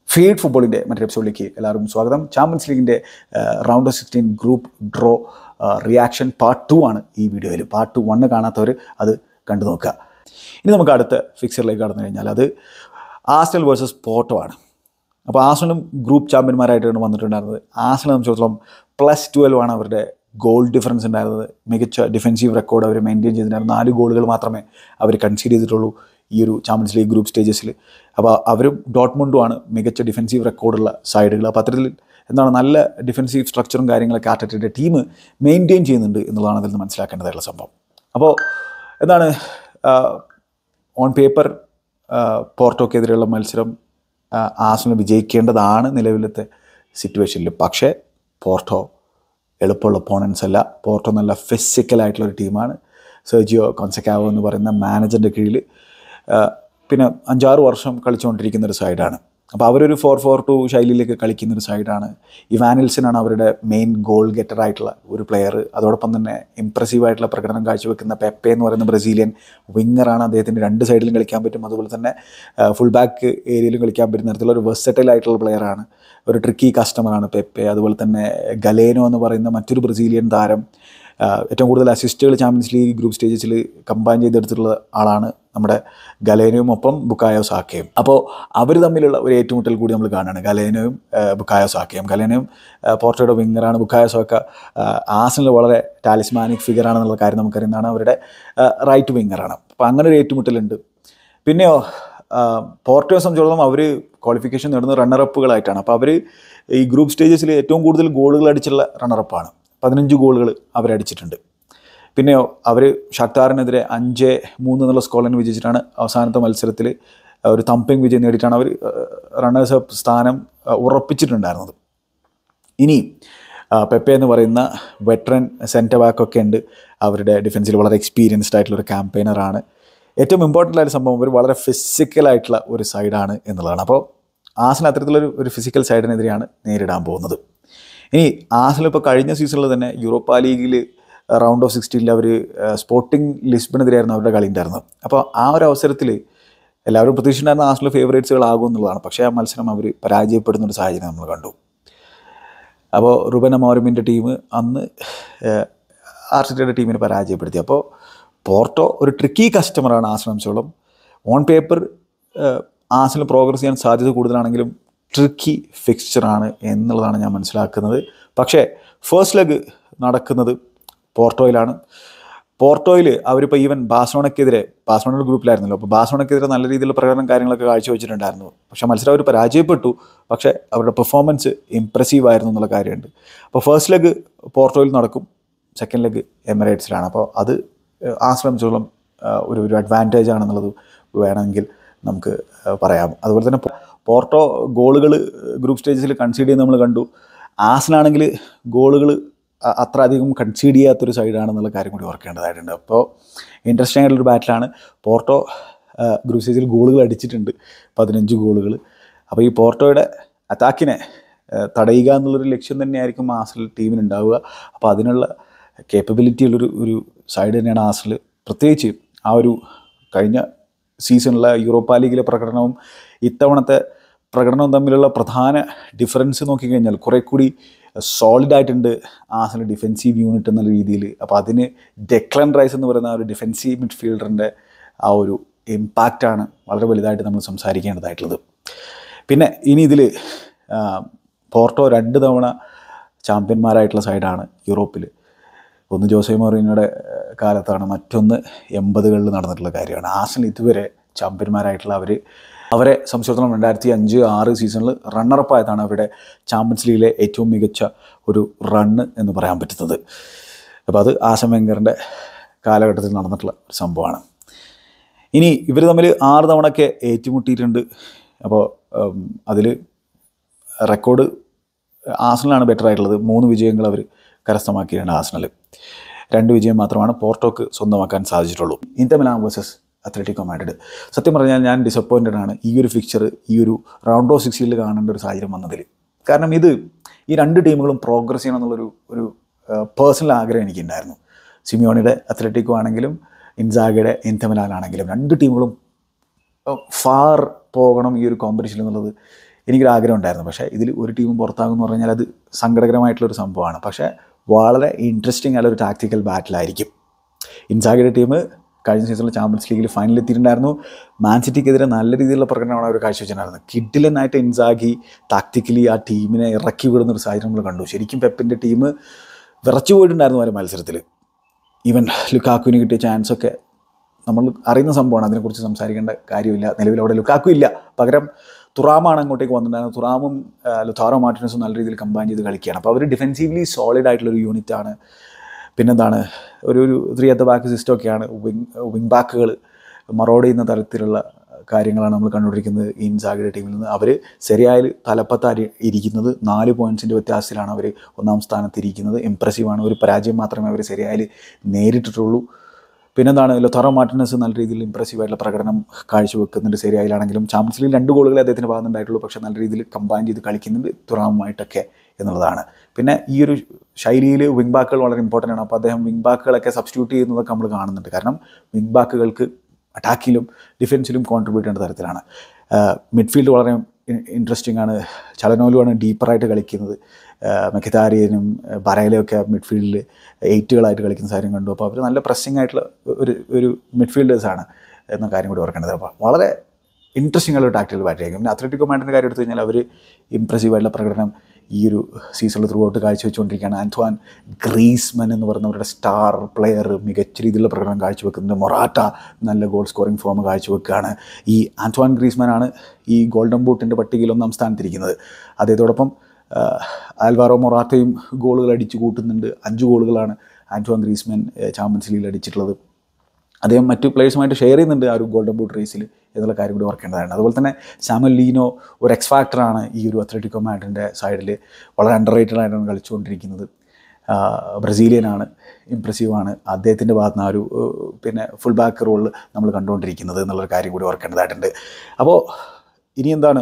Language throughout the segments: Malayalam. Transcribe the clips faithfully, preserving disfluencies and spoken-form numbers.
ഫീഡ് ഫുട്ബോളിൻ്റെ മറ്റൊരു എപ്പിസോഡിലേക്ക് എല്ലാവർക്കും സ്വാഗതം. ചാമ്പ്യൻസ് ലീഗിൻ്റെ round of sixteen group draw reaction part two ആണ് ഈ വീഡിയോയിൽ. പാർട്ട് ടു വണ്ണ് കാണാത്തവർ അത് കണ്ടു നോക്കുക. ഇനി നമുക്ക് അടുത്ത ഫിക്സറിലേക്ക് കടന്നു കഴിഞ്ഞാൽ അത് ആർസണൽ വേഴ്സസ് പോർട്ടോ ആണ്. അപ്പോൾ ആർസണലും ഗ്രൂപ്പ് ചാമ്പ്യന്മാരായിട്ടാണ് വന്നിട്ടുണ്ടായിരുന്നത്. ആർസണൽ സംബന്ധിച്ചിടത്തോളം പ്ലസ് ട്വൽവ് ആണ് അവരുടെ ഗോൾ ഡിഫറൻസ് ഉണ്ടായിരുന്നത്. മികച്ച ഡിഫെൻസീവ് റെക്കോർഡ് അവർ മെയിൻറ്റെയിൻ ചെയ്തിട്ടുണ്ടായിരുന്നു. നാല് ഗോളുകൾ മാത്രമേ അവർ കൺസീഡ് ചെയ്തിട്ടുള്ളൂ ഈ ഒരു ചാമ്പ്യൻസ് ലീഗ് ഗ്രൂപ്പ് സ്റ്റേജസിൽ. അപ്പോൾ അവരും ഡോട്ട്മുണ്ടുമാണ് മികച്ച ഡിഫെൻസീവ് റെക്കോർഡുള്ള സൈഡുകൾ. അപ്പോൾ അത്തരത്തിൽ എന്താണ് നല്ല ഡിഫെൻസീവ് സ്ട്രക്ചറും കാര്യങ്ങളൊക്കെ ആർട്ടറ്റയുടെ ടീം മെയിൻറ്റെയിൻ ചെയ്യുന്നുണ്ട് എന്നുള്ളതാണ് അതിൽ നിന്ന് മനസ്സിലാക്കേണ്ടതായിട്ടുള്ള സംഭവം. അപ്പോൾ എന്താണ് ഓൺ പേപ്പർ പോർട്ടോക്കെതിരെയുള്ള മത്സരം ആർസണൽ വിജയിക്കേണ്ടതാണ് നിലവിലത്തെ സിറ്റുവേഷനിൽ. പക്ഷേ പോർട്ടോ എളുപ്പമുള്ള ഒപ്പോണൻസ് അല്ല. പോർട്ടോ നല്ല ഫിസിക്കലായിട്ടുള്ളൊരു ടീമാണ്. സെർജിയോ കോൺസെക്കാവോ എന്ന് പറയുന്ന മാനേജറിൻ്റെ കീഴിൽ പിന്നെ അഞ്ചാറ് വർഷം കളിച്ചുകൊണ്ടിരിക്കുന്ന ഒരു സൈഡാണ്. അപ്പോൾ അവരൊരു ഫോർ ഫോർ ടു ശൈലിയിലേക്ക് കളിക്കുന്നൊരു സൈഡാണ്. ഇവാനിൽസനാണ് അവരുടെ മെയിൻ ഗോൾ ഗെറ്ററായിട്ടുള്ള ഒരു പ്ലെയർ. അതോടൊപ്പം തന്നെ ഇംപ്രസീവായിട്ടുള്ള പ്രകടനം കാഴ്ചവെക്കുന്ന പെപ്പെ എന്ന് പറയുന്ന ബ്രസീലിയൻ വിങ്ങറാണ്. അദ്ദേഹത്തിന് രണ്ട് സൈഡിലും കളിക്കാൻ പറ്റും. അതുപോലെ തന്നെ ഫുൾ ബാക്ക് ഏരിയയിലും കളിക്കാൻ പറ്റുന്ന തരത്തിലുള്ള ഒരു വെർസറ്റൈൽ ആയിട്ടുള്ള പ്ലെയറാണ്. ഒരു ട്രിക്കി കസ്റ്റമറാണ് പെപ്പെ. അതുപോലെ തന്നെ ഗലേനോ എന്ന് പറയുന്ന മറ്റൊരു ബ്രസീലിയൻ താരം. ഏറ്റവും കൂടുതൽ അസിസ്റ്റുകൾ ചാമ്പ്യൻസ് ലീഗ് ഗ്രൂപ്പ് സ്റ്റേജസിൽ കമ്പൈൻ ചെയ്തെടുത്തിട്ടുള്ള ആളാണ് നമ്മുടെ ഗലേനോയും ഒപ്പം ബുക്കായോ സാക്കയും. അപ്പോൾ അവർ തമ്മിലുള്ള ഒരു ഏറ്റുമുട്ടൽ കൂടി നമ്മൾ കാണുകയാണ്. ഗലേനോയും ബുക്കായോ സാക്കയും. ഗലേനോയും പോർട്ടോയുടെ വിങ്ങറാണ്. ബുക്കായോ സാക്ക ആർസണൽ വളരെ ടാലിസ്മാനിക് ഫിഗറാണെന്നുള്ള കാര്യം നമുക്കറിയുന്നതാണ്. അവരുടെ റൈറ്റ് വിങ്ങറാണ്. അപ്പോൾ അങ്ങനെ ഒരു ഏറ്റുമുട്ടലുണ്ട്. പിന്നെയോ പോർട്ടോയെ സംബന്ധിച്ചിടത്തോളം അവർ ക്വാളിഫിക്കേഷൻ നേടുന്ന റണ്ണറപ്പുകളായിട്ടാണ്. അപ്പോൾ അവർ ഈ ഗ്രൂപ്പ് സ്റ്റേജസിൽ ഏറ്റവും കൂടുതൽ ഗോളുകൾ അടിച്ചുള്ള റണ്ണറപ്പാണ്. പതിനഞ്ച് ഗോളുകൾ അവരടിച്ചിട്ടുണ്ട്. പിന്നെയോ അവർ ഷക്താറിനെതിരെ അഞ്ച് മൂന്ന് എന്നുള്ള സ്കോറിന് വിജയിച്ചിട്ടാണ് അവസാനത്തെ മത്സരത്തിൽ ഒരു തമ്പിങ് വിജയം നേടിയിട്ടാണ് അവർ റണ്ണേഴ്സ് അപ്പ് സ്ഥാനം ഉറപ്പിച്ചിട്ടുണ്ടായിരുന്നത്. ഇനി പെപ്പെ എന്ന് പറയുന്ന വെറ്ററൻ സെൻറ്റർ ബാക്കൊക്കെ ഉണ്ട് അവരുടെ ഡിഫൻസിൽ. വളരെ എക്സ്പീരിയൻസ്ഡ് ആയിട്ടുള്ളൊരു ക്യാമ്പയിനറാണ്. ഏറ്റവും ഇമ്പോർട്ടൻ്റ് ആയ സംഭവം അവർ വളരെ ഫിസിക്കലായിട്ടുള്ള ഒരു സൈഡാണ് എന്നുള്ളതാണ്. അപ്പോൾ ആർസണൽ അത്തരത്തിലൊരു ഒരു ഫിസിക്കൽ സൈഡിനെതിരെയാണ് നേരിടാൻ പോകുന്നത്. ഇനി ആർസണൽ ഇപ്പോൾ കഴിഞ്ഞ സീസണിൽ തന്നെ യൂറോപ്പ ലീഗിൽ റൗണ്ട് ഓഫ് സിക്സ്റ്റീനിൽ അവർ സ്പോർട്ടിംഗ് ലിസ്ബണെതിരെയായിരുന്നു അവരുടെ കളി ഉണ്ടായിരുന്നത്. അപ്പോൾ ആ ഒരു അവസരത്തിൽ എല്ലാവരും പ്രതീക്ഷിച്ചിട്ടുണ്ടായിരുന്ന ആർസണൽ ഫേവറേറ്റ്സുകളാകും എന്നുള്ളതാണ്. പക്ഷേ ആ മത്സരം അവർ പരാജയപ്പെടുന്നൊരു സാഹചര്യം നമ്മൾ കണ്ടു. അപ്പോൾ റുബൻ അമോറിമിൻ്റെ ടീം അന്ന് ആർട്ടറ്റയുടെ ടീമിനെ പരാജയപ്പെടുത്തി. അപ്പോൾ പോർട്ടോ ഒരു ട്രിക്കി കസ്റ്റമറാണ് ആർസണൽ സംബന്ധിച്ചോളം. ഓൺ പേപ്പർ ആർസണൽ പ്രോഗ്രസ് ചെയ്യാൻ സാധ്യത കൂടുതലാണെങ്കിലും ട്രിക്കി ഫിക്സ്ചറാണ് എന്നുള്ളതാണ് ഞാൻ മനസ്സിലാക്കുന്നത്. പക്ഷേ ഫസ്റ്റ് ലെഗ് നടക്കുന്നത് പോർട്ടോയിലാണ്. പോർട്ടോയിൽ അവരിപ്പോൾ ഈവൻ ബാഴ്സലോണയ്ക്കെതിരെ, ബാഴ്സലോണ ഗ്രൂപ്പിലായിരുന്നല്ലോ, അപ്പോൾ ബാഴ്സലോണയ്ക്കെതിരെ നല്ല രീതിയിലുള്ള പ്രകടനം കാര്യങ്ങളൊക്കെ കാഴ്ചവെച്ചിട്ടുണ്ടായിരുന്നു. പക്ഷേ മത്സരം അവർ പരാജയപ്പെട്ടു. പക്ഷേ അവരുടെ പെർഫോമൻസ് ഇംപ്രസീവ് ആയിരുന്നു എന്നുള്ള കാര്യമുണ്ട്. അപ്പോൾ ഫസ്റ്റ് ലെഗ് പോർട്ടോയിൽ നടക്കും, സെക്കൻഡ് ലെഗ് എമിറേറ്റ്സിലാണ്. അപ്പോൾ അത് ആശ്രമിച്ചോളം ഒരു ഒരു അഡ്വാൻറ്റേജ് ആണെന്നുള്ളത് വേണമെങ്കിൽ നമുക്ക് പറയാം. അതുപോലെ തന്നെ പോർട്ടോ ഗോളുകൾ ഗ്രൂപ്പ് സ്റ്റേജസിൽ കൺസീഡ് ചെയ്യുന്നത് നമ്മൾ കണ്ടു. ആർസണലാണെങ്കിൽ ഗോളുകൾ അത്ര അധികം കൺസീഡ് ചെയ്യാത്തൊരു സൈഡാണെന്നുള്ള കാര്യം കൂടി ഓർക്കേണ്ടതായിട്ടുണ്ട്. അപ്പോൾ ഇൻട്രസ്റ്റിംഗ് ആയിട്ടുള്ളൊരു ബാറ്റിലാണ്. പോർട്ടോ ഗ്രൂപ്പ് സ്റ്റേജിൽ ഗോളുകൾ അടിച്ചിട്ടുണ്ട്, പതിനഞ്ച് ഗോളുകൾ. അപ്പോൾ ഈ പോർട്ടോയുടെ അറ്റാക്കിനെ തടയുക എന്നുള്ളൊരു ലക്ഷ്യം തന്നെയായിരിക്കും ആർസണൽ ടീമിനുണ്ടാവുക. അപ്പോൾ അതിനുള്ള കേപ്പബിലിറ്റി ഉള്ളൊരു ഒരു സൈഡ് തന്നെയാണ് ആർസണൽ. പ്രത്യേകിച്ച് ആ ഒരു കഴിഞ്ഞ സീസണിലെ യൂറോപ്പ ലീഗിലെ പ്രകടനവും ഇത്തവണത്തെ പ്രകടനവും തമ്മിലുള്ള പ്രധാന ഡിഫറൻസ് നോക്കിക്കഴിഞ്ഞാൽ കുറേ കൂടി സോളിഡായിട്ടുണ്ട് ആർസണൽ ഡിഫെൻസീവ് യൂണിറ്റ് എന്നുള്ള രീതിയിൽ. അപ്പോൾ അതിന് ഡെക്ലൻ റൈസ് എന്ന് പറയുന്ന ആ ഒരു ഡിഫെൻസീവ് മിഡ്ഫീൽഡറിൻ്റെ ആ ഒരു ഇമ്പാക്റ്റാണ് വളരെ വലുതായിട്ട് നമ്മൾ സംസാരിക്കേണ്ടതായിട്ടുള്ളത്. പിന്നെ ഇനി ഇതിൽ പോർട്ടോ രണ്ട് തവണ ചാമ്പ്യന്മാരായിട്ടുള്ള സൈഡാണ് യൂറോപ്പിൽ. ഒന്ന് ജോസെ മൗറിനോയുടെ കാലത്താണ്, മറ്റൊന്ന് എൺപതുകളിൽ നടന്നിട്ടുള്ള കാര്യമാണ്. ആർസണൽ ഇതുവരെ ചാമ്പ്യന്മാരായിട്ടുള്ള അവർ അവരെ സംബന്ധിച്ചിടത്തോളം രണ്ടായിരത്തി അഞ്ച് ആറ് സീസണിൽ റണ്ണറപ്പായതാണ് അവരുടെ ചാമ്പ്യൻസ് ലീഗിലെ ഏറ്റവും മികച്ച ഒരു റണ്ണ് എന്ന് പറയാൻ പറ്റുന്നത്. അപ്പോൾ അത് ആർസൻ വെംഗറിൻ്റെ കാലഘട്ടത്തിൽ നടന്നിട്ടുള്ള ഒരു സംഭവമാണ്. ഇനി ഇവർ തമ്മിൽ ആറ് തവണയൊക്കെ ഏറ്റുമുട്ടിയിട്ടുണ്ട്. അപ്പോൾ അതിൽ റെക്കോർഡ് ആർസണലാണ് ബെറ്റർ ആയിട്ടുള്ളത്. മൂന്ന് വിജയങ്ങൾ അവർ കരസ്ഥമാക്കിയിട്ടുണ്ട് ആർസണൽ. രണ്ട് വിജയം മാത്രമാണ് പോർട്ടോക്ക് സ്വന്തമാക്കാൻ സാധിച്ചിട്ടുള്ളൂ. Inter Milan versus Atletico Madrid. സത്യം പറഞ്ഞാൽ ഞാൻ ഡിസപ്പോയിൻറ്റഡ് ആണ് ഈ ഒരു ഫിക്ചർ ഈ ഒരു റൗണ്ട് ഓഫ് സിക്സ്റ്റീനിൽ കാണേണ്ട ഒരു സാഹചര്യം വന്നതിൽ. കാരണം ഇത് ഈ രണ്ട് ടീമുകളും പ്രോഗ്രസ് ചെയ്യണം എന്നുള്ളൊരു ഒരു പേഴ്സണൽ ആഗ്രഹം എനിക്കുണ്ടായിരുന്നു. സിമിയോണിയുടെ അത്ലറ്റിക്കോ ആണെങ്കിലും ഇൻസാഗയുടെ ഇന്റർ മിലാൻ ആണെങ്കിലും രണ്ട് ടീമുകളും ഫാർ പോകണം ഈ ഒരു കോമ്പറ്റീഷൻ എന്നുള്ളത് എനിക്കൊരു ആഗ്രഹം ഉണ്ടായിരുന്നു. പക്ഷേ ഇതിൽ ഒരു ടീമും പുറത്താകുമെന്ന് പറഞ്ഞാൽ അത് സങ്കടകരമായിട്ടുള്ളൊരു സംഭവമാണ്. പക്ഷേ വളരെ ഇൻട്രസ്റ്റിംഗ് ആയിട്ടുള്ളൊരു ടാക്റ്റിക്കൽ ബാറ്റിലായിരിക്കും. ഇൻസാഗിയുടെ ടീം കഴിഞ്ഞ സീസണിൽ ചാമ്പ്യൻസ് ലീഗിൽ ഫൈനലിൽ എത്തിയിട്ടുണ്ടായിരുന്നു. മാൻ സിറ്റിക്കെതിരെ നല്ല രീതിയിലുള്ള പ്രകടനമാണ് അവർ കാഴ്ചവെച്ചിട്ടുണ്ടായിരുന്നത്. കിഡിലനായിട്ട് ഇൻസാഗി ടാക്റ്റിക്കലി ആ ടീമിനെ ഇറക്കി വിടുന്നൊരു സാഹചര്യം നമ്മൾ കണ്ടു. ശരിക്കും പെപ്പിൻ്റെ ടീം വിറച്ചു പോയിട്ടുണ്ടായിരുന്നു ആ മത്സരത്തിൽ. ഈവൻ ലുക്കാക്കുവിന് കിട്ടിയ ചാൻസൊക്കെ നമ്മൾ അറിയുന്ന സംഭവമാണ്, അതിനെക്കുറിച്ച് സംസാരിക്കേണ്ട കാര്യമില്ല. നിലവിൽ അവിടെ ലുക്കാക്കു ഇല്ല, പകരം തുറാമാണ് അങ്ങോട്ടേക്ക് വന്നിട്ടുണ്ടായിരുന്നത്. തുറാമും ലൊതാറോ മാർട്ടിനസും നല്ല രീതിയിൽ കമ്പൈൻ ചെയ്ത് കളിക്കുകയാണ്. അപ്പോൾ അവർ ഡിഫെൻസീവ്ലി സോളിഡ് ആയിട്ടുള്ളൊരു യൂണിറ്റാണ്. പിന്നെന്താണ്, ഒരു ഒരു ത്രീ അറ്റ് ദ ബാക്ക് സിസ്റ്റമൊക്കെയാണ്. വിങ് വിങ് ബാക്കുകൾ മറോഡ് ചെയ്യുന്ന തരത്തിലുള്ള കാര്യങ്ങളാണ് നമ്മൾ കണ്ടുകൊണ്ടിരിക്കുന്നത് ഇൻസാഗിയുടെ ടീമിൽ നിന്ന്. അവർ സെരിയയിൽ തലപ്പത്താരി ഇരിക്കുന്നത്, നാല് പോയിൻറ്റ്സിൻ്റെ വ്യത്യാസത്തിലാണ് അവർ ഒന്നാം സ്ഥാനത്തിരിക്കുന്നത്. ഇംപ്രസീവാണ്. ഒരു പരാജയം മാത്രമേ അവർ സെരിയയിൽ നേരിട്ടിട്ടുള്ളൂ. പിന്നെന്താണ്, ലൊതാറോ മാർട്ടിനസ് നല്ല രീതിയിൽ ഇംപ്രസീവായിട്ടുള്ള പ്രകടനം കാഴ്ചവെക്കുന്നുണ്ട് സെരിയയിലാണെങ്കിലും. ചാമ്പ്യൻസ് ലീഗിൽ രണ്ട് ഗോളുകളെ അദ്ദേഹത്തിന് ഭാഗത്തുണ്ടായിട്ടുള്ളൂ, പക്ഷേ നല്ല രീതിയിൽ കമ്പൈൻ ചെയ്ത് കളിക്കുന്നുണ്ട് തുറാമുമായിട്ടൊക്കെ എന്നുള്ളതാണ്. പിന്നെ ഈ ഒരു ശൈലിയിൽ വിങ് ബാക്കുകൾ വളരെ ഇമ്പോർട്ടൻ്റ് ആണ്. അപ്പോൾ അദ്ദേഹം വിങ് ബാക്കുകളൊക്കെ സബ്സ്റ്റിറ്റ്യൂട്ട് ചെയ്യുന്നതൊക്കെ നമ്മൾ കാണുന്നുണ്ട്. കാരണം വിങ് ബാക്കുകൾക്ക് അറ്റാക്കിലും ഡിഫൻസിലും കോൺട്രിബ്യൂട്ട് ചെയ്യേണ്ട തരത്തിലാണ്. മിഡ്ഫീൽഡ് വളരെ ഇൻട്രസ്റ്റിംഗ് ആണ്. ചലനോലുമാണ് ഡീപ്പറായിട്ട് കളിക്കുന്നത്. മെഖിതാരിയനും ബറയിലൊക്കെ മിഡ്ഫീൽഡിൽ എയ്റ്റുകളായിട്ട് കളിക്കുന്ന സാഹചര്യം കണ്ടു. അപ്പോൾ അവർ നല്ല പ്രസ്സിംഗ് ആയിട്ടുള്ള ഒരു ഒരു മിഡ്ഫീൽഡേഴ്സാണ് എന്ന കാര്യം കൂടി ഓർക്കേണ്ടത്. അപ്പോൾ വളരെ ഇൻട്രസ്റ്റിംഗ് ആയിട്ടുള്ള ടാക്റ്റിക്കൽ ബാറ്റായിരിക്കും. പിന്നെ അത്ലറ്റിക്കോ മാഡ്രിഡിൻ്റെ കാര്യം എടുത്തു കഴിഞ്ഞാൽ അവർ ഇംപ്രസീവായിട്ടുള്ള പ്രകടനം ഈ ഒരു സീസണിൽ ത്രൂ ഔട്ട് കാഴ്ചവെച്ചുകൊണ്ടിരിക്കുകയാണ്. ആന്റ്വാൻ ഗ്രീസ്മൻ എന്ന് പറയുന്നവരുടെ സ്റ്റാർ പ്ലെയർ മികച്ച രീതിയിലുള്ള പ്രകടനം കാഴ്ചവെക്കുന്നുണ്ട്. മൊറാട്ട നല്ല ഗോൾ സ്കോറിംഗ് ഫോം കാഴ്ചവെക്കുകയാണ്. ഈ ആന്റ്വാൻ ഗ്രീസ്മനാണ് ഈ ഗോൾഡൻ ബൂട്ടിൻ്റെ പട്ടികയിൽ ഒന്നാം സ്ഥാനത്തിരിക്കുന്നത്. അദ്ദേഹത്തോടൊപ്പം ആൽവാറോ മൊറാത്തയും ഗോളുകൾ അടിച്ചു കൂട്ടുന്നുണ്ട്. അഞ്ച് ഗോളുകളാണ് ആന്റ്വാൻ ഗ്രീസ്മൻ ചാമ്പ്യൻസ് ലീഗിൽ അടിച്ചിട്ടുള്ളത്. അദ്ദേഹം മറ്റു പ്ലേയേഴ്സുമായിട്ട് ഷെയർ ചെയ്യുന്നുണ്ട് ആ ഒരു ഗോൾഡൻ ബൂട്ട് റേസിൽ എന്നുള്ള കാര്യം കൂടി ഓർക്കേണ്ടതാണ്. അതുപോലെ തന്നെ സാമുവൽ ലീനോ ഒരു എക്സ് ഫാക്ടറാണ് ഈ ഒരു അത്ലറ്റിക്കോ മാഡ്രിഡിൻ്റെ സൈഡിൽ. വളരെ അണ്ടർ റേറ്റഡ് ആയിട്ടാണ് കളിച്ചുകൊണ്ടിരിക്കുന്നത്. ബ്രസീലിയനാണ്, ഇംപ്രസീവാണ്. അദ്ദേഹത്തിൻ്റെ ഭാഗത്ത് നിന്ന് ആ ഒരു പിന്നെ ഫുൾ ബാക്ക് റോളിൽ നമ്മൾ കണ്ടുകൊണ്ടിരിക്കുന്നത് എന്നുള്ളൊരു കാര്യം കൂടി ഓർക്കേണ്ടതായിട്ടുണ്ട്. അപ്പോൾ ഇനി എന്താണ്,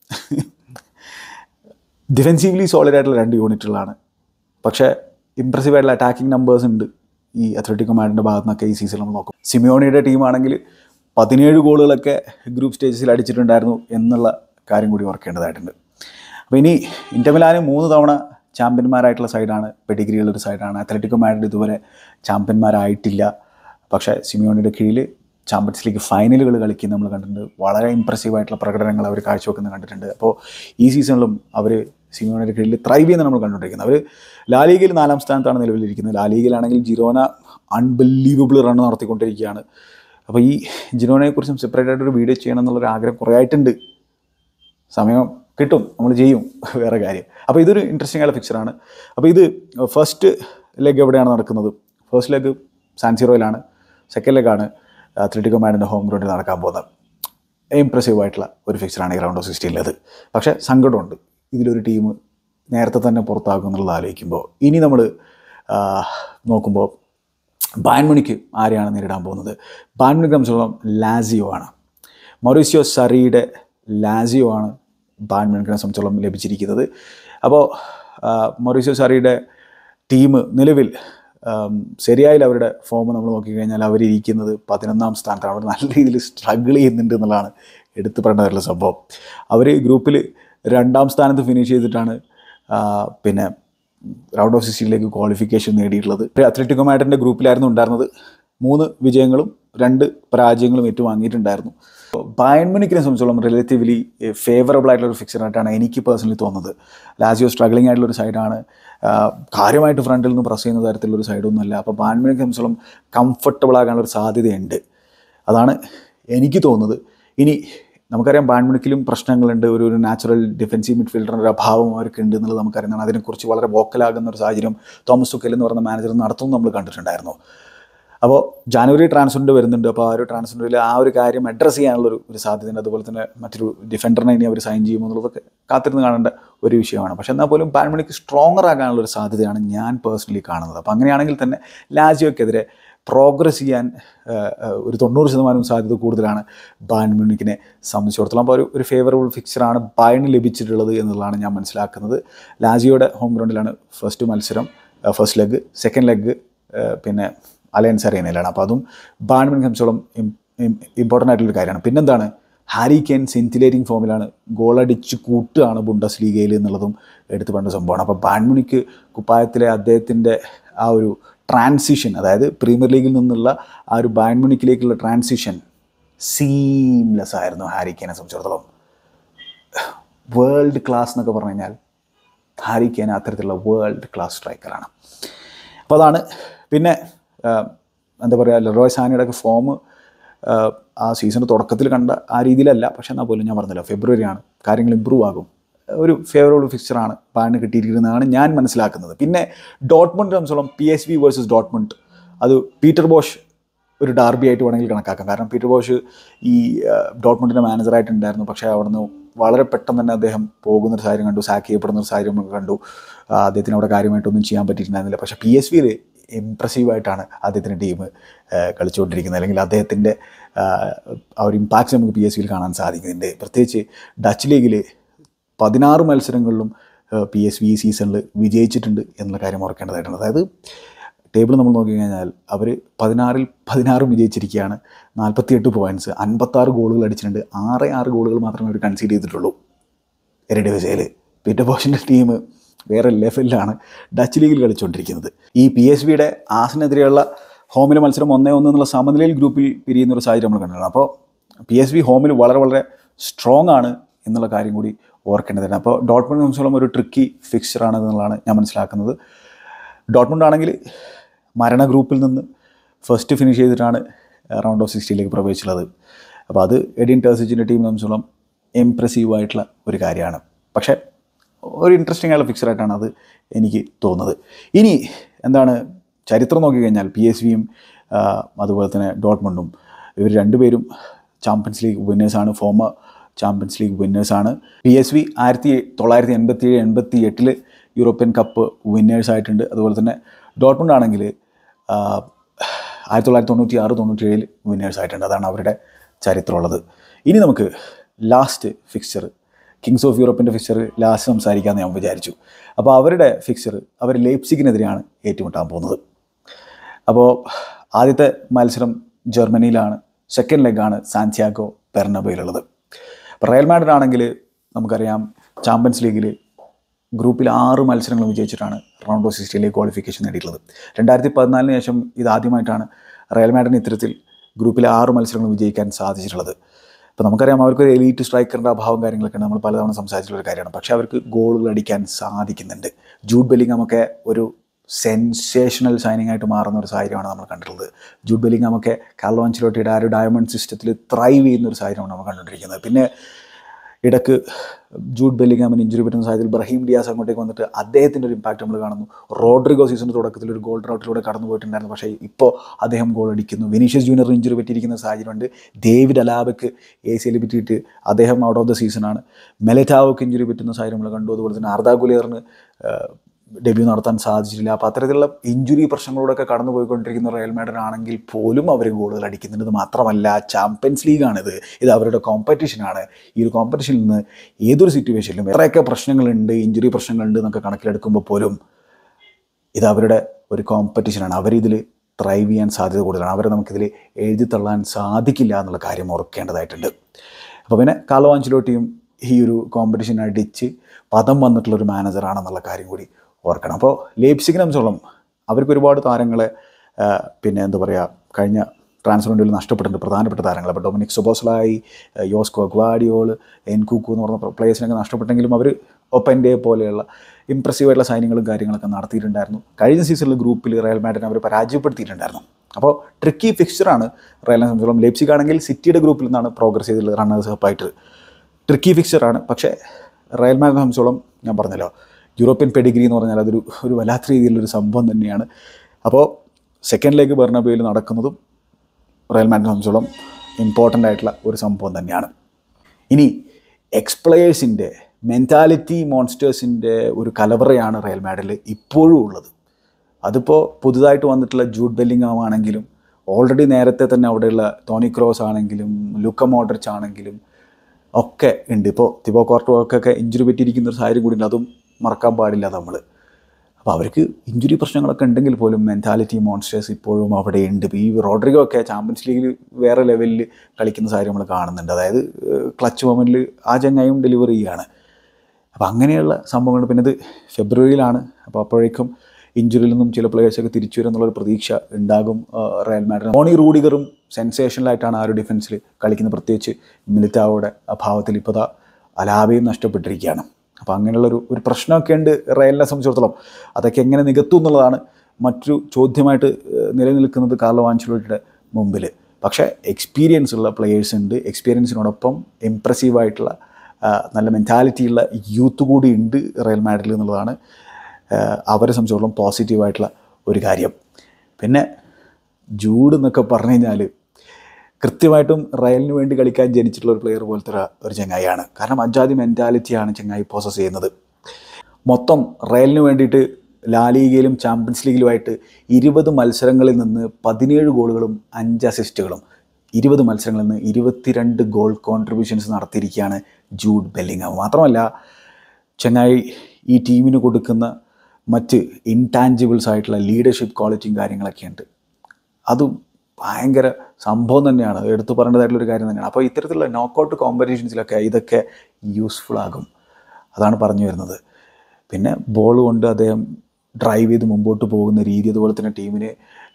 ഡിഫെൻസീവ്ലി സോളിഡ് ആയിട്ടുള്ള രണ്ട് യൂണിറ്റുകളാണ്, പക്ഷേ ഇംപ്രസീവ് ആയിട്ടുള്ള അറ്റാക്കിംഗ് നമ്പേഴ്സ് ഉണ്ട് ഈ അത്ലറ്റിക്കോ മാഡ്രിഡിൻ്റെ ഭാഗത്തു നിന്നൊക്കെ ഈ സീസൺ നമ്മൾ നോക്കും. സിമിയോണിയുടെ ടീമാണെങ്കിൽ പതിനേഴ് ഗോളുകളൊക്കെ ഗ്രൂപ്പ് സ്റ്റേജസിൽ അടിച്ചിട്ടുണ്ടായിരുന്നു എന്നുള്ള കാര്യം കൂടി ഓർക്കേണ്ടതായിട്ടുണ്ട്. അപ്പോൾ ഇനി ഇന്റർ മിലാൻ മൂന്ന് തവണ ചാമ്പ്യന്മാരായിട്ടുള്ള സൈഡാണ്, പെഡിഗ്രിയുള്ളൊരു സൈഡാണ്. അത്ലറ്റിക്കോ മാഡ്രിഡ് ഇതുവരെ ചാമ്പ്യന്മാരായിട്ടില്ല, പക്ഷേ സിമിയോണിയുടെ കീഴിൽ ചാമ്പ്യൻസ് ലീഗ് ഫൈനലുകൾ കളിക്കുന്ന നമ്മൾ കണ്ടിട്ടുണ്ട്. വളരെ ഇംപ്രസീവായിട്ടുള്ള പ്രകടനങ്ങൾ അവർ കാഴ്ചവെക്കുന്നത് കണ്ടിട്ടുണ്ട്. അപ്പോൾ ഈ സീസണിലും അവർ സിമിയോണിയുടെ കീഴിൽ ത്രൈവ് ചെയ്യുന്ന നമ്മൾ കണ്ടുകൊണ്ടിരിക്കുന്നത്. അവർ ലാലീഗയിൽ നാലാം സ്ഥാനത്താണ് നിലവിലിരിക്കുന്നത്. ലാലീഗയിലാണെങ്കിൽ ജിറോന അൺബിലീവബിൾ റൺ നടത്തിക്കൊണ്ടിരിക്കുകയാണ്. അപ്പോൾ ഈ ജിറോനയെക്കുറിച്ചും സെപ്പറേറ്റ് ആയിട്ടൊരു വീഡിയോ ചെയ്യണം എന്നുള്ളൊരു ആഗ്രഹം കുറേ ആയിട്ടുണ്ട്. സമയം കിട്ടും, നമ്മൾ ചെയ്യും, വേറെ കാര്യം. അപ്പോൾ ഇതൊരു ഇൻട്രസ്റ്റിംഗ് ആയ ഫിക്ചറാണ്. അപ്പോൾ ഇത് ഫസ്റ്റ് ലെഗ് എവിടെയാണ് നടക്കുന്നത്? ഫസ്റ്റ് ലെഗ് സാൻസിറോയിലാണ്. സെക്കൻഡ് ലെഗാണ് അത്ലറ്റിക്കോ മാഡ്രിഡിൻ്റെ ഹോം ഗ്രൗണ്ടിൽ നടക്കാൻ പോകുന്നത്. ഇംപ്രസീവ് ആയിട്ടുള്ള ഒരു ഫിക്ചറാണ് ഈ റൗണ്ട് ഓഫ് സിക്സ്റ്റീനിലേത്. പക്ഷേ സങ്കടമുണ്ട്, ഇതിലൊരു ടീം നേരത്തെ തന്നെ പുറത്താക്കും എന്നുള്ളത് ആലോചിക്കുമ്പോൾ. ഇനി നമ്മൾ നോക്കുമ്പോൾ ബയൺ മ്യൂണിക്ക് ആരെയാണ് നേരിടാൻ പോകുന്നത്? ബയൺ മ്യൂണിക്ക് സംബന്ധിച്ചിടത്തോളം ലാസിയോ ആണ്. മൊറീസിയോ സറിയുടെ ലാസിയോ ആണ് ബയൺ മ്യൂണിക്കിനെ സംബന്ധിച്ചിടത്തോളം ലഭിച്ചിരിക്കുന്നത്. അപ്പോൾ മൊറീസിയോ സറിയുടെ ടീം നിലവിൽ സെരിയയിൽ അവരുടെ ഫോം നമ്മൾ നോക്കിക്കഴിഞ്ഞാൽ അവരിയ്ക്കുന്നത് പതിനൊന്നാം സ്ഥാനത്താണ്. അവർ നല്ല രീതിയിൽ സ്ട്രഗിൾ ചെയ്യുന്നുണ്ട് എന്നുള്ളതാണ് എടുത്തു പറയേണ്ടതായിട്ടുള്ള സംഭവം. അവർ ഗ്രൂപ്പിൽ രണ്ടാം സ്ഥാനത്ത് ഫിനിഷ് ചെയ്തിട്ടാണ് പിന്നെ റൗണ്ട് ഓഫ് സിക്സ്റ്റീനിലേക്ക് ക്വാളിഫിക്കേഷൻ നേടിയിട്ടുള്ളത്. അത്ലറ്റിക്കോ മാഡ്രിഡിൻ്റെ ഗ്രൂപ്പിലായിരുന്നു ഉണ്ടായിരുന്നത്. മൂന്ന് വിജയങ്ങളും രണ്ട് പരാജയങ്ങളും ഏറ്റുവാങ്ങിയിട്ടുണ്ടായിരുന്നു. ബയൺ മ്യൂണിക്കിനെ സംബന്ധിച്ചോളം റിലേറ്റീവ്ലി ഫേവറബിൾ ആയിട്ടുള്ളൊരു ഫിക്ചറായിട്ടാണ് എനിക്ക് പേഴ്സണലി തോന്നുന്നത്. ലാസിയോ സ്ട്രഗ്ലിംഗ് ആയിട്ടുള്ളൊരു സൈഡാണ്, കാര്യമായിട്ട് ഫ്രണ്ടിൽ നിന്ന് പ്രസ് ചെയ്യുന്ന തരത്തിലുള്ളൊരു സൈഡൊന്നുമല്ല. അപ്പോൾ ബയൺ മ്യൂണിക്കിനെ സംബന്ധിച്ചോളം കംഫർട്ടബിൾ ആകാനുള്ളൊരു സാധ്യതയുണ്ട്, അതാണ് എനിക്ക് തോന്നുന്നത്. ഇനി നമുക്കറിയാം ബയൺ മ്യൂണിക്കിലും പ്രശ്നങ്ങളുണ്ട്. ഒരു ഒരു നാച്ചുറൽ ഡിഫെൻസീവ് മിഡ്ഫീൽഡറിൻ്റെ ഒരു അഭാവം അവർക്ക് ഉണ്ട് എന്നുള്ളത് നമുക്കറിയുന്നതാണ്. അതിനെക്കുറിച്ച് വളരെ വോക്കലാകുന്ന ഒരു സാഹചര്യം തോമസ് തുഖേൽ എന്ന് പറയുന്ന മാനേജർ നടത്തുന്നു നമ്മൾ കണ്ടിട്ടുണ്ടായിരുന്നു. അപ്പോൾ ജാനുവരി ട്രാൻസ്ഫറിൻ്റെ വരുന്നുണ്ട്. അപ്പോൾ ആ ഒരു ട്രാൻസ്ഫറിൽ ആ ഒരു കാര്യം അഡ്രസ്സ് ചെയ്യാനുള്ളൊരു ഒരു സാധ്യതയുണ്ട്. അതുപോലെ തന്നെ മറ്റൊരു ഡിഫൻഡറിനെ ഇനി അവർ സൈൻ ചെയ്യുമോ എന്നുള്ളതൊക്കെ കാത്തിരുന്ന് കാണേണ്ട ഒരു വിഷയമാണ്. പക്ഷേ എന്നാൽ പോലും ബയൺ മ്യൂണിക്ക് സ്ട്രോങ്ങർ ആകാനുള്ളൊരു സാധ്യതയാണ് ഞാൻ പേഴ്സണലി കാണുന്നത്. അപ്പോൾ അങ്ങനെയാണെങ്കിൽ തന്നെ ലാസിയോക്കെതിരെ പ്രോഗ്രസ് ചെയ്യാൻ ഒരു തൊണ്ണൂറ് ശതമാനം സാധ്യത കൂടുതലാണ് ബയൺ മ്യൂണിക്കിനെ സംബന്ധിച്ചിടത്തോളം. അപ്പോൾ ഒരു ഒരു ഫേവറബിൾ ഫിക്ചറാണ് ബയണിന് ലഭിച്ചിട്ടുള്ളത് എന്നുള്ളതാണ് ഞാൻ മനസ്സിലാക്കുന്നത്. ലാസിയോയുടെ ഹോം ഗ്രൗണ്ടിലാണ് ഫസ്റ്റ് മത്സരം, ഫസ്റ്റ് ലെഗ്. സെക്കൻഡ് ലെഗ് പിന്നെ അലയൻസ് അറീനയിലാണ്. അപ്പോൾ അതും ബയൺ മ്യൂണിക്കിനെ സംബന്ധിച്ചോളം ഇമ്പോർട്ടൻ്റ് ആയിട്ടുള്ളൊരു കാര്യമാണ്. പിന്നെന്താണ്, ഹാരി കെയ്ൻ സെൻറ്റിലേറ്റിംഗ് ഫോമിലാണ്, ഗോളടിച്ച് കൂട്ടുകയാണ് ബുണ്ടസ് ലീഗയിൽ എന്നുള്ളതും എടുത്തു പറഞ്ഞ സംഭവമാണ്. അപ്പോൾ ബയേൺ മ്യൂണിക്ക് കുപ്പായത്തിലെ അദ്ദേഹത്തിൻ്റെ ആ ഒരു ട്രാൻസിഷൻ, അതായത് പ്രീമിയർ ലീഗിൽ നിന്നുള്ള ആ ഒരു ബയേൺ മ്യൂണിക്കിലേക്കുള്ള ട്രാൻസിഷൻ സീംലെസ് ആയിരുന്നു ഹാരി കെയ്നെ സംബന്ധിച്ചിടത്തോളം. വേൾഡ് ക്ലാസ് എന്നൊക്കെ പറഞ്ഞു കഴിഞ്ഞാൽ ഹാരി കെയ്ൻ അത്തരത്തിലുള്ള വേൾഡ് ക്ലാസ് സ്ട്രൈക്കറാണ്. അപ്പോൾ അതാണ്. പിന്നെ എന്താ പറയുക, ലെറോയ് സാനയുടെ ഒക്കെ ഫോം ആ സീസണിൻ്റെ തുടക്കത്തിൽ കണ്ട ആ രീതിയിലല്ല. പക്ഷേ എന്നാൽ പോലും ഞാൻ പറഞ്ഞല്ലോ, ഫെബ്രുവരിയാണ്, കാര്യങ്ങൾ ഇമ്പ്രൂവ് ആകും. ഒരു ഫേവറബിൾ ഫിക്ചറാണ് ബയേണിന് കിട്ടിയിരിക്കുന്നതാണ് ഞാൻ മനസ്സിലാക്കുന്നത്. പിന്നെ ഡോട്ട്മുണ്ട് സംബന്ധിച്ചോളം P S V versus Dortmund, അത് പീറ്റർ ബോഷ് ഒരു ഡാർബി ആയിട്ട് വേണമെങ്കിൽ കണക്കാക്കാം. കാരണം പീറ്റർ ബോഷ് ഈ ഡോട്ട്മുണ്ടിൻ്റെ മാനേജറായിട്ടുണ്ടായിരുന്നു. പക്ഷേ അവിടുന്ന് വളരെ പെട്ടെന്ന് തന്നെ അദ്ദേഹം പോകുന്നൊരു സാഹചര്യം കണ്ടു, സാക്ക് ചെയ്യപ്പെടുന്നൊരു സാഹചര്യം നമുക്ക് കണ്ടു. അദ്ദേഹത്തിന് അവിടെ കാര്യമായിട്ടൊന്നും ചെയ്യാൻ പറ്റിയിട്ടുണ്ടായിരുന്നില്ല. പക്ഷേ പി എസ് വിയിൽ ഇംപ്രസീവായിട്ടാണ് അദ്ദേഹത്തിൻ്റെ ടീം കളിച്ചുകൊണ്ടിരിക്കുന്നത്. അല്ലെങ്കിൽ അദ്ദേഹത്തിൻ്റെ ആ ഒരു ഇമ്പാക്റ്റ് നമുക്ക് പി എസ് വിയിൽ കാണാൻ സാധിക്കുന്നുണ്ട്. പ്രത്യേകിച്ച് ഡച്ച് ലീഗിൽ പതിനാറ് മത്സരങ്ങളിലും പി എസ് വി ഈ സീസണിൽ വിജയിച്ചിട്ടുണ്ട് എന്നുള്ള കാര്യം ഓർക്കേണ്ടതായിട്ടുണ്ട്. അതായത് ടേബിൾ നമ്മൾ നോക്കിക്കഴിഞ്ഞാൽ അവർ പതിനാറിൽ പതിനാറും വിജയിച്ചിരിക്കുകയാണ്. നാൽപ്പത്തിയെട്ട് പോയിൻറ്റ്സ്, അൻപത്താറ് ഗോളുകൾ അടിച്ചിട്ടുണ്ട്. ആറ് ആറ് ഗോളുകൾ മാത്രമേ അവർ കൺസീഡ് ചെയ്തിട്ടുള്ളൂ എരഡിവിസിയിൽ. പീറ്റർ ബോഷിൻ്റെ ടീം വേറെ ലെവലിലാണ് ഡച്ച് ലീഗിൽ കളിച്ചുകൊണ്ടിരിക്കുന്നത്. ഈ പി എസ് വിയുടെ ആസിനെതിരെയുള്ള ഹോമിലെ മത്സരം ഒന്നേ ഒന്ന് എന്നുള്ള സമനിലയിൽ ഗ്രൂപ്പിൽ പിരിയുന്ന ഒരു സാഹചര്യം നമ്മൾ കണ്ടിട്ടുണ്ട്. അപ്പോൾ പി എസ് വി ഹോമിൽ വളരെ വളരെ സ്ട്രോങ് ആണ് എന്നുള്ള കാര്യം കൂടി ഓർക്കേണ്ടതാണ്. അപ്പോൾ ഡോട്ട്മുണ്ട് സംബന്ധിച്ചോളം ഒരു ട്രിക്കി ഫിക്സ്ചറാണ് എന്നുള്ളതാണ് ഞാൻ മനസ്സിലാക്കുന്നത്. ഡോട്ട്മുണ്ട് ആണെങ്കിൽ മരണ ഗ്രൂപ്പിൽ നിന്ന് ഫസ്റ്റ് ഫിനിഷ് ചെയ്തിട്ടാണ് റൗണ്ട് ഓഫ് സിക്സ്റ്റീനിലേക്ക് പ്രവേശിച്ചുള്ളത്. അപ്പോൾ അത് എഡിൻ ടെർസിച്ചിൻ്റെ ടീം സംബന്ധിച്ചോളം ഇംപ്രസീവ് ആയിട്ടുള്ള ഒരു കാര്യമാണ്. പക്ഷേ ഒരു ഇൻട്രസ്റ്റിംഗ് ആയിട്ടുള്ള ഫിക്സറായിട്ടാണ് അത് എനിക്ക് തോന്നുന്നത്. ഇനി എന്താണ് ചരിത്രം നോക്കിക്കഴിഞ്ഞാൽ പി എസ് വിയും അതുപോലെ തന്നെ ഡോട്ട്മുണ്ടും ഇവർ രണ്ടുപേരും ചാമ്പ്യൻസ് ലീഗ് വിന്നേഴ്സാണ്, ഫോമർ ചാമ്പ്യൻസ് ലീഗ് വിന്നേഴ്സാണ്. പി എസ് വി ആയിരത്തി തൊള്ളായിരത്തി എൺപത്തി ഏഴ് എൺപത്തി എട്ടിൽ യൂറോപ്യൻ കപ്പ് വിന്നേഴ്സായിട്ടുണ്ട്. അതുപോലെ തന്നെ ഡോട്ട്മുണ്ട് ആണെങ്കിൽ ആയിരത്തി തൊള്ളായിരത്തി തൊണ്ണൂറ്റി ആറ് തൊണ്ണൂറ്റി ഏഴിൽ വിന്നേഴ്സായിട്ടുണ്ട്. അതാണ് അവരുടെ ചരിത്രമുള്ളത്. ഇനി നമുക്ക് ലാസ്റ്റ് ഫിക്സ്ചർ, കിങ്സ് ഓഫ് യൂറോപ്പിൻ്റെ ഫിക്സ്ചർ ലാസ്റ്റ് സംസാരിക്കാമെന്ന് ഞാൻ വിചാരിച്ചു. അപ്പോൾ അവരുടെ ഫിക്സ്ചർ അവർ ലെയ്പ്സിഗിനെതിരെയാണ് ഏറ്റുമുട്ടാൻ പോകുന്നത്. അപ്പോൾ ആദ്യത്തെ മത്സരം ജർമ്മനിയിലാണ്, സെക്കൻഡ് ലെഗാണ് സാന്റിയാഗോ ബെർണബോയിലുള്ളത്. അപ്പോൾ റയൽ മാഡ്രിഡ് ആണെങ്കിൽ നമുക്കറിയാം ചാമ്പ്യൻസ് ലീഗിൽ ഗ്രൂപ്പിൽ ആറ് മത്സരങ്ങൾ വിജയിച്ചിട്ടാണ് റൗണ്ട് ഓഫ് സിക്സ്റ്റീനിലേക്ക് ക്വാളിഫിക്കേഷൻ നേടിയിട്ടുള്ളത്. രണ്ടായിരത്തി പതിനാലിന് ശേഷം ഇതാദ്യമായിട്ടാണ് റയൽ മാഡ്രിഡിന് ഇത്തരത്തിൽ ഗ്രൂപ്പിലെ ആറ് മത്സരങ്ങൾ വിജയിക്കാൻ സാധിച്ചിട്ടുള്ളത്. അപ്പോൾ നമുക്കറിയാം അവർക്കൊരു എലീറ്റ് സ്ട്രൈക്കറിൻ്റെ അഭാവം കാര്യങ്ങളൊക്കെ നമ്മൾ പലതവണ സംസാരിച്ചിട്ടുള്ള ഒരു കാര്യമാണ്. പക്ഷേ അവർക്ക് ഗോളുകൾ അടിക്കാൻ സാധിക്കുന്നുണ്ട്. ജൂഡ് ബെല്ലിംഗാമൊക്കെ ഒരു സെൻസേഷണൽ സൈനിങ് ആയിട്ട് മാറുന്ന ഒരു സാഹചര്യമാണ് നമ്മൾ കണ്ടിട്ടുള്ളത്. ജൂഡ് ബെല്ലിംഗാമൊക്കെ കാർലോ ആൻചെലോട്ടിയുടെ ആ ഒരു ഡയമണ്ട് സിസ്റ്റത്തിൽ ത്രൈവ് ചെയ്യുന്ന ഒരു സാഹചര്യമാണ് നമ്മൾ കണ്ടുകൊണ്ടിരിക്കുന്നത്. പിന്നെ ഇടയ്ക്ക് ജൂഡ് ബെല്ലിംഗാമിന് ഇഞ്ചുറി പറ്റുന്ന സാഹചര്യത്തിൽ ബ്രഹീം ഡിയാസ് അങ്ങോട്ടേക്ക് വന്നിട്ട് അദ്ദേഹത്തിൻ്റെ ഒരു ഇമ്പാക്റ്റ് നമ്മൾ കാണുന്നു. റോഡ്രിഗോ സീസണിൻ്റെ തുടക്കത്തിൽ ഒരു ഗോൾ ഡ്രൗട്ടിലൂടെ കടന്നു പോയിട്ടുണ്ടായിരുന്നു. പക്ഷേ ഇപ്പോൾ അദ്ദേഹം ഗോൾ അടിക്കുന്നു. വിനീഷ്യസ് ജൂനിയർ ഇഞ്ചുറി പറ്റിയിരിക്കുന്ന സാഹചര്യമുണ്ട്. ഡേവിഡ് അലാബയ്ക്ക് എ സി എൽ പറ്റിയിട്ട് അദ്ദേഹം ഔട്ട് ഓഫ് ദ സീസണാണ്. മെലറ്റാവോക്ക് ഇഞ്ചുറി പറ്റുന്ന സാഹചര്യം നമ്മൾ കണ്ടു. അതുപോലെ തന്നെ അർദാ ഗുലേറിന് ഡെബ്യൂ നടത്താൻ സാധിച്ചിട്ടില്ല. അപ്പോൾ അത്തരത്തിലുള്ള ഇഞ്ചുറി പ്രശ്നങ്ങളോടൊക്കെ കടന്നു പോയിക്കൊണ്ടിരിക്കുന്ന റയൽ മാഡ്രിഡ് ആണെങ്കിൽ പോലും അവർ ഗോളുകൾ അടിക്കുന്നുണ്ട്. മാത്രമല്ല ചാമ്പ്യൻസ് ലീഗാണിത്, ഇത് അവരുടെ കോമ്പറ്റീഷനാണ്. ഈ ഒരു കോമ്പറ്റീഷനിൽ നിന്ന് ഏതൊരു സിറ്റുവേഷനിലും എത്രയൊക്കെ പ്രശ്നങ്ങളുണ്ട്, ഇഞ്ചുറി പ്രശ്നങ്ങളുണ്ട് എന്നൊക്കെ കണക്കിലെടുക്കുമ്പോൾ പോലും ഇത് അവരുടെ ഒരു കോമ്പറ്റീഷനാണ്. അവരിതിൽ ത്രൈവ് ചെയ്യാൻ സാധ്യത കൂടുതലാണ്. അവരെ നമുക്കിതിൽ എഴുതി തള്ളാൻ സാധിക്കില്ല എന്നുള്ള കാര്യം ഓർക്കേണ്ടതായിട്ടുണ്ട്. അപ്പോൾ പിന്നെ കാർലോ ആൻചെലോട്ടിയും ഈ ഒരു കോമ്പറ്റീഷൻ അടിച്ച് പദം വന്നിട്ടുള്ളൊരു മാനേജറാണെന്നുള്ള കാര്യം കൂടി ഓർക്കണം. അപ്പോൾ ലെയ്പ്സിഗിനെ സംബന്ധിച്ചോളം അവർക്ക് ഒരുപാട് താരങ്ങളെ പിന്നെ എന്താ പറയുക കഴിഞ്ഞ ട്രാൻസ്ഫർ വിൻഡോയിൽ നഷ്ടപ്പെട്ടിട്ടുണ്ട്, പ്രധാനപ്പെട്ട താരങ്ങൾ. അപ്പോൾ ഡൊമിനിക് സൊബോസ്ലായി, യോസ്കോ ഗ്വാഡിയോൾ, എൻകുക്കു എന്ന് പറഞ്ഞ പ്ലേയേഴ്സിനൊക്കെ നഷ്ടപ്പെട്ടെങ്കിലും അവർ ഒപ്പൻ്റെ പോലെയുള്ള ഇംപ്രസീവായിട്ടുള്ള സൈനിങ്ങളും കാര്യങ്ങളൊക്കെ നടത്തിയിട്ടുണ്ടായിരുന്നു. കഴിഞ്ഞ സീസണിൽ ഗ്രൂപ്പിൽ റയൽ മാഡ്രിഡിനെ അവർ പരാജയപ്പെടുത്തിയിട്ടുണ്ടായിരുന്നു. അപ്പോൾ ട്രിക്കി ഫിക്സ്ചറാണ് റയലിനെ സംബന്ധിച്ചോളം. ലെയ്പ്സിഗ് ആണെങ്കിൽ സിറ്റിയുടെ ഗ്രൂപ്പിൽ നിന്നാണ് പ്രോഗ്രസ് ചെയ്തിട്ടുള്ളത് റണ്ണേഴ്സ് അപ്പായിട്ട്. ട്രിക്കി ഫിക്സ്ചറാണ്. പക്ഷേ റയൽ മാഡ്രിഡിനെ സംബന്ധിച്ചോളം ഞാൻ പറഞ്ഞല്ലോ യൂറോപ്യൻ പെഡിഗ്രി എന്ന് പറഞ്ഞാൽ അതൊരു ഒരു വല്ലാത്ത രീതിയിലുള്ളൊരു സംഭവം തന്നെയാണ്. അപ്പോൾ സെക്കൻഡ് ലെഗ് ബെർണബേയിൽ നടക്കുന്നതും റയൽ മാഡ്രിഡിനെ സംബന്ധിച്ചോളം ഇമ്പോർട്ടൻ്റ് ആയിട്ടുള്ള ഒരു സംഭവം തന്നെയാണ്. ഇനി എക്സ്പ്ലെയേഴ്സിൻ്റെ മെൻറ്റാലിറ്റി മോൺസ്റ്റേഴ്സിൻ്റെ ഒരു കലവറയാണ് റയൽ മാഡ്രിഡിൽ ഇപ്പോഴും ഉള്ളത്. അതിപ്പോൾ പുതുതായിട്ട് വന്നിട്ടുള്ള ജൂഡ് ബെല്ലിംഗാം ആണെങ്കിലും ഓൾറെഡി നേരത്തെ തന്നെ അവിടെയുള്ള ടോണി ക്രോസ് ആണെങ്കിലും ലുക്ക മോഡ്രിച്ച് ആണെങ്കിലും ഒക്കെ ഉണ്ട്. ഇപ്പോൾ തിബോ കോർട്ടോക്കൊക്കെ ഇഞ്ചുറി പറ്റിയിരിക്കുന്ന ഒരു സാഹചര്യം കൂടി ഉണ്ട്, അതും മറക്കാൻ പാടില്ല നമ്മൾ. അപ്പോൾ അവർക്ക് ഇഞ്ചുറി പ്രശ്നങ്ങളൊക്കെ ഉണ്ടെങ്കിൽ പോലും മെൻറ്റാലിറ്റി മോൺസ്റ്റേഴ്സ് ഇപ്പോഴും അവിടെയുണ്ട്. ഇപ്പോൾ ഈ റോഡ്രിഗോ ഒക്കെ ചാമ്പ്യൻസ് ലീഗിൽ വേറെ ലെവലിൽ കളിക്കുന്ന കാര്യം നമ്മൾ കാണുന്നുണ്ട്. അതായത് ക്ലച്ച് മൊമെൻറ്റിൽ ആ ചങ്ങായും ഡെലിവറി ചെയ്യുകയാണ്. അപ്പോൾ അങ്ങനെയുള്ള സംഭവങ്ങൾ. പിന്നെ ഇത് ഫെബ്രുവരിയിലാണ്, അപ്പോൾ അപ്പോഴേക്കും ഇഞ്ചുറിയിൽ നിന്നും ചില പ്ലേയേഴ്സൊക്കെ തിരിച്ചു വരും എന്നുള്ളൊരു പ്രതീക്ഷ ഉണ്ടാകും റയൽ മാഡ്രിഡ്. മോണി റൂഡിഗറും സെൻസേഷണലായിട്ടാണ് ആ ഒരു ഡിഫൻസിൽ കളിക്കുന്നത്, പ്രത്യേകിച്ച് മിലിറ്റാവോയുടെ അഭാവത്തിൽ. ഇപ്പോൾ ദാ അലാബയും നഷ്ടപ്പെട്ടിരിക്കുകയാണ്. അപ്പോൾ അങ്ങനെയുള്ളൊരു ഒരു പ്രശ്നമൊക്കെ ഉണ്ട് റയലിനെ സംബന്ധിച്ചിടത്തോളം. അതൊക്കെ എങ്ങനെ നികത്തും എന്നുള്ളതാണ് മറ്റൊരു ചോദ്യമായിട്ട് നിലനിൽക്കുന്നത് കാർലോ ആൻചെലോട്ടിയുടെ മുമ്പിൽ. പക്ഷേ എക്സ്പീരിയൻസ് ഉള്ള പ്ലെയേഴ്സ് ഉണ്ട്. എക്സ്പീരിയൻസിനോടൊപ്പം ഇംപ്രസീവായിട്ടുള്ള നല്ല മെൻറ്റാലിറ്റിയുള്ള യൂത്ത് കൂടി ഉണ്ട് റയൽ മാഡ്രിഡിൽ എന്നുള്ളതാണ് അവരെ സംബന്ധിച്ചിടത്തോളം പോസിറ്റീവായിട്ടുള്ള ഒരു കാര്യം. പിന്നെ ജൂഡ് എന്നൊക്കെ പറഞ്ഞു കഴിഞ്ഞാൽ കൃത്യമായിട്ടും റയലിന് വേണ്ടി കളിക്കാൻ ജനിച്ചിട്ടുള്ള ഒരു പ്ലെയർ പോലത്തെ ഒരു ചങ്ങായിയാണ്. കാരണം അജാതി മെൻറ്റാലിറ്റിയാണ് ചങ്ങായി പോസസ് ചെയ്യുന്നത്. മൊത്തം റയലിന് വേണ്ടിയിട്ട് ലാലീഗയിലും ചാമ്പ്യൻസ് ലീഗിലുമായിട്ട് ഇരുപത് മത്സരങ്ങളിൽ നിന്ന് പതിനേഴ് ഗോളുകളും അഞ്ച് അസിസ്റ്റുകളും, ഇരുപത് മത്സരങ്ങളിൽ നിന്ന് ഇരുപത്തിരണ്ട് ഗോൾ കോൺട്രിബ്യൂഷൻസ് നടത്തിയിരിക്കുകയാണ് ജൂഡ് ബെല്ലിംഗ്ഹാം. മാത്രമല്ല ചങ്ങായി ഈ ടീമിന് കൊടുക്കുന്ന മറ്റ് ഇൻടാഞ്ചിബിൾസ് ആയിട്ടുള്ള ലീഡർഷിപ്പ് ക്വാളിറ്റിയും കാര്യങ്ങളൊക്കെ ഉണ്ട്. അതും ഭയങ്കര സംഭവം തന്നെയാണ്, എടുത്തു പറയേണ്ടതായിട്ടുള്ളൊരു കാര്യം തന്നെയാണ്. അപ്പോൾ ഇത്തരത്തിലുള്ള നോക്കൗട്ട് കോമ്പറ്റീഷൻസിലൊക്കെ ഇതൊക്കെ യൂസ്ഫുൾ ആകും, അതാണ് പറഞ്ഞു വരുന്നത്. പിന്നെ ബോൾ കൊണ്ട് അദ്ദേഹം ഡ്രൈവ് ചെയ്ത് മുമ്പോട്ട് പോകുന്ന രീതി, അതുപോലെ തന്നെ ടീമിന്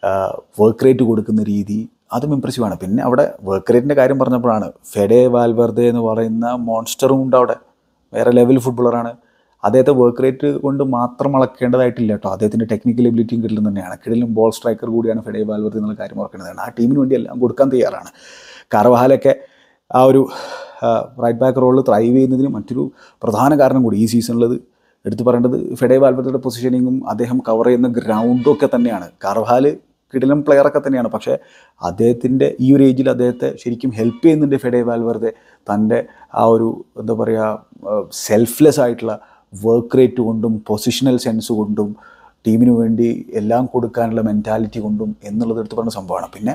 വർക്ക് റേറ്റ് കൊടുക്കുന്ന രീതി, അതും ഇംപ്രസീവാണ്. പിന്നെ അവിടെ വർക്ക് റേറ്റിൻ്റെ കാര്യം പറഞ്ഞപ്പോഴാണ് ഫെഡെ വാൽവെർദെ എന്ന് പറയുന്ന മോൺസ്റ്ററും ഉണ്ട് അവിടെ. വേറെ ലെവൽ ഫുട്ബോളറാണ്. അദ്ദേഹത്തെ വർക്ക് റേറ്റ് കൊണ്ട് മാത്രം അളക്കേണ്ടതായിട്ടില്ല കേട്ടോ, അദ്ദേഹത്തിൻ്റെ ടെക്നിക്കൽ എബിലിറ്റിയും കിടലും തന്നെയാണ്. കിടലും ബോൾ സ്ട്രൈക്കർ കൂടിയാണ് ഫെഡെ വാൽവെർദെ എന്നുള്ള കാര്യം ഓർക്കേണ്ടതാണ്. ആ ടീമിന് വേണ്ടി എല്ലാം കൊടുക്കാൻ തയ്യാറാണ്. കാർവഹാലൊക്കെ ആ ഒരു റൈറ്റ് ബാക്ക് റോളിൽ ത്രൈവ് ചെയ്യുന്നതിന് മറ്റൊരു പ്രധാന കാരണം കൂടി ഈ സീസണിലത് എടുത്തു പറയേണ്ടത് ഫെഡെ വാൽവെർദെയുടെ പൊസിഷനിങ്ങും അദ്ദേഹം കവർ ചെയ്യുന്ന ഗ്രൗണ്ടും ഒക്കെ തന്നെയാണ്. കാർവഹാൽ കിടിലം പ്ലെയറൊക്കെ തന്നെയാണ്, പക്ഷേ അദ്ദേഹത്തിൻ്റെ ഈ ഒരു ഏജിൽ അദ്ദേഹത്തെ ശരിക്കും ഹെൽപ്പ് ചെയ്യുന്നുണ്ട് ഫെഡെ വാൽവെർദെ. തൻ്റെ ആ ഒരു എന്താ പറയുക സെൽഫ്ലെസ് ആയിട്ടുള്ള വർക്ക് റേറ്റ് കൊണ്ടും പൊസിഷണൽ സെൻസ് കൊണ്ടും ടീമിന് വേണ്ടി എല്ലാം കൊടുക്കാനുള്ള മെൻറ്റാലിറ്റി കൊണ്ടും എന്നുള്ളത് എടുത്ത് പറഞ്ഞ സംഭവമാണ്. പിന്നെ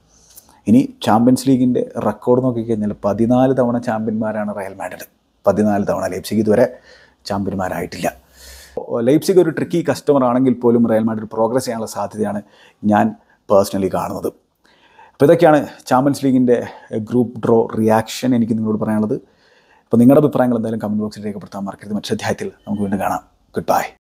ഇനി ചാമ്പ്യൻസ് ലീഗിൻ്റെ റെക്കോർഡ് നോക്കിക്കഴിഞ്ഞാൽ പതിനാല് തവണ ചാമ്പ്യന്മാരാണ് റയൽ മാഡ്രിഡ്. പതിനാല് തവണ. ലൈപ്സിഗ് ഇതുവരെ ചാമ്പ്യന്മാരായിട്ടില്ല. ലൈപ്സിഗ് ഒരു ട്രിക്കി കസ്റ്റമർ ആണെങ്കിൽ പോലും റയൽ മാഡ്രിഡ് പ്രോഗ്രസ് ചെയ്യാനുള്ള സാധ്യതയാണ് ഞാൻ പേഴ്സണലി കാണുന്നത്. അപ്പോൾ ഇതൊക്കെയാണ് ചാമ്പ്യൻസ് ലീഗിൻ്റെ ഗ്രൂപ്പ് ഡ്രോ റിയാക്ഷൻ എനിക്ക് നിങ്ങളോട് പറയാനുള്ളത്. അപ്പോൾ നിങ്ങളുടെ അഭിപ്രായങ്ങൾ എന്തായാലും കമൻറ്റ് ബോക്സിൽ രേഖപ്പെടുത്താൻ മറക്കരുത്. മറ്റൊരു അധ്യായത്തിൽ നമുക്ക് വീണ്ടും കാണാം. Good bye.